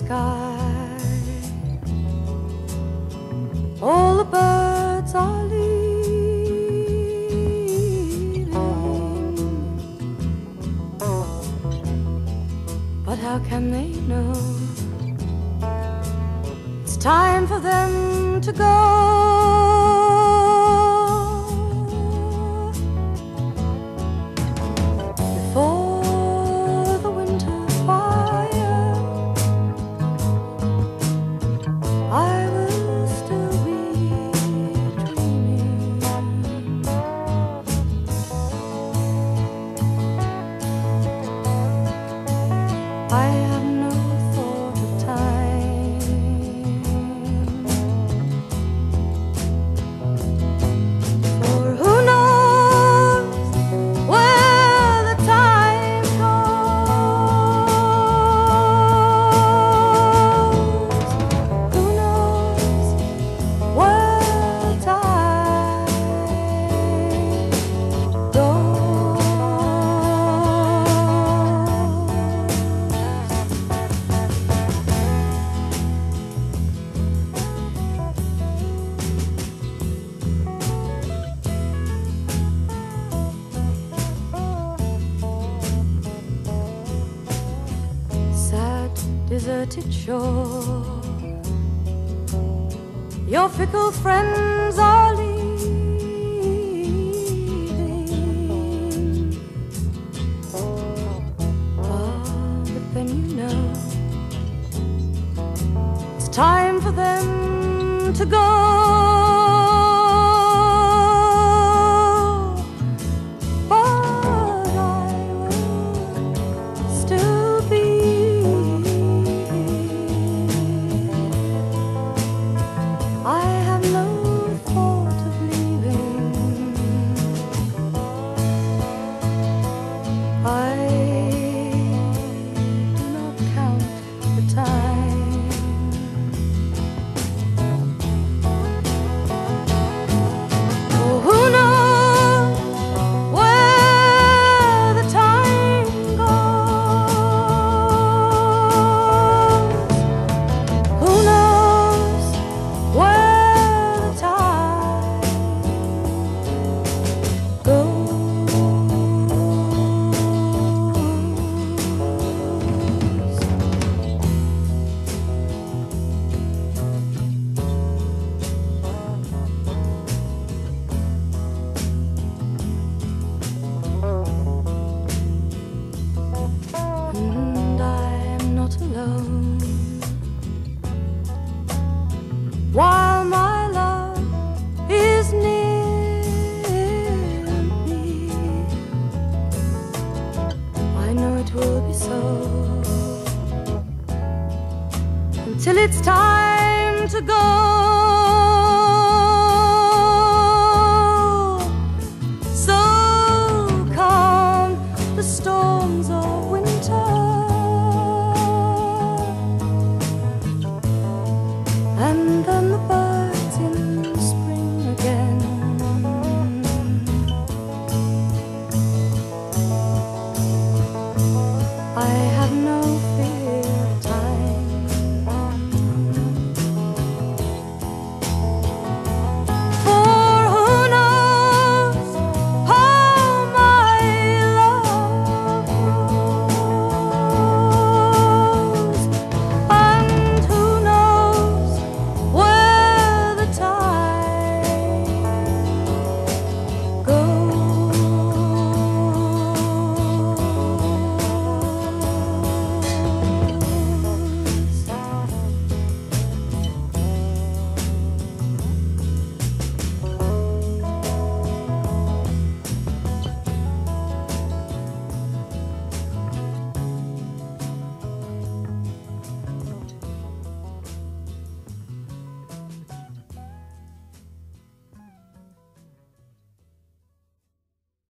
sky. All the birds are leaving, but how can they know it's time for them to go? Before the winter fire, I will still be dreaming. I have no thought of time, for who knows where the time goes? Who knows where the time goes? Sad, deserted shore, your fickle friends are leaving. Ah, but then you know it's time for them to go. But I will still be. I have no thought of leaving. I do not count the time. Oh, who knows where the time goes? Who knows where the time goes? And I'm not alone, while my love is near me. I know it will be so until it's time to go. So calm the storms of winter, and then the birds